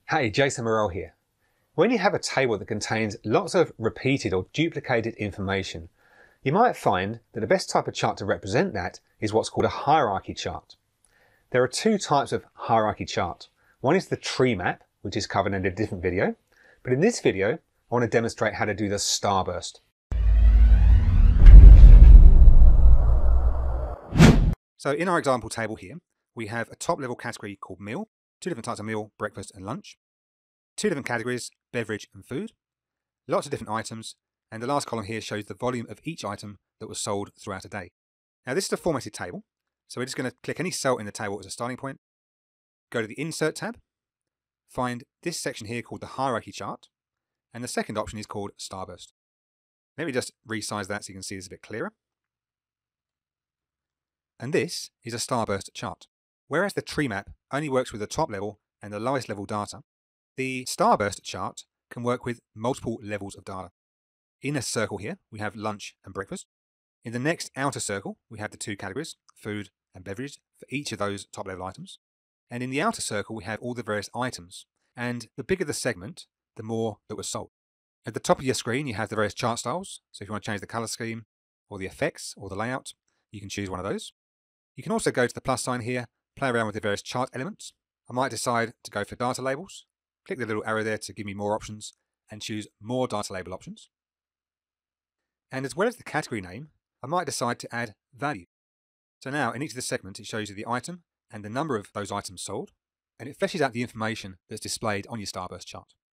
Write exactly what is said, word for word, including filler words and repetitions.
Hey, Jason Morrell here. When you have a table that contains lots of repeated or duplicated information, you might find that the best type of chart to represent that is what's called a hierarchy chart. There are two types of hierarchy chart. One is the tree map, which is covered in a different video, but in this video, I want to demonstrate how to do the starburst. So in our example table here, we have a top level category called meal, two different types of meal, breakfast and lunch, two different categories, beverage and food, lots of different items, and the last column here shows the volume of each item that was sold throughout a day. Now this is a formatted table, so we're just going to click any cell in the table as a starting point, go to the Insert tab, find this section here called the Hierarchy Chart, and the second option is called Starburst. Let me just resize that so you can see this a bit clearer. And this is a Starburst chart. Whereas the tree map only works with the top level and the lowest level data, the Starburst chart can work with multiple levels of data. In a circle here, we have lunch and breakfast. In the next outer circle, we have the two categories, food and beverage, for each of those top level items. And in the outer circle, we have all the various items. And the bigger the segment, the more that was sold. At the top of your screen, you have the various chart styles. So if you want to change the color scheme or the effects or the layout, you can choose one of those. You can also go to the plus sign here, play around with the various chart elements. I might decide to go for data labels. Click the little arrow there to give me more options and choose more data label options. And as well as the category name, I might decide to add value. So now in each of the segments, it shows you the item and the number of those items sold, and it fleshes out the information that's displayed on your Starburst chart.